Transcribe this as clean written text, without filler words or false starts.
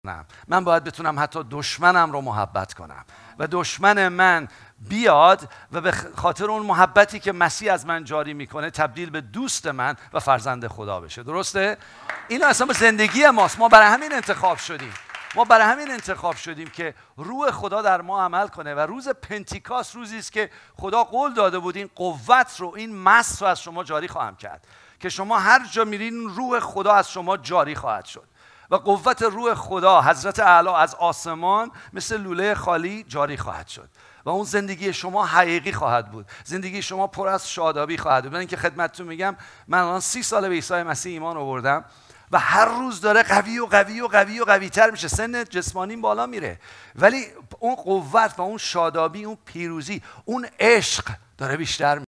من باید بتونم حتی دشمنم رو محبت کنم و دشمن من بیاد و به خاطر اون محبتی که مسیح از من جاری میکنه تبدیل به دوست من و فرزند خدا بشه. درسته؟ این اصلا زندگی ماست. ما برای همین انتخاب شدیم که روح خدا در ما عمل کنه و روز پنتیکاست روزی است که خدا قول داده بود این قوت رو، این مس رو از شما جاری خواهم کرد که شما هر جا میرین روح خدا از شما جاری خواهد شد و قوت روح خدا حضرت اعلی از آسمان مثل لوله خالی جاری خواهد شد و اون زندگی شما حقیقی خواهد بود. زندگی شما پر از شادابی خواهد بود. من که خدمتتون میگم من الان 30 سال به عیسی مسیح ایمان آوردم و هر روز داره قوی تر میشه. سن جسمانیم بالا میره ولی اون قوت و اون شادابی، اون پیروزی، اون عشق داره بیشتر میشه.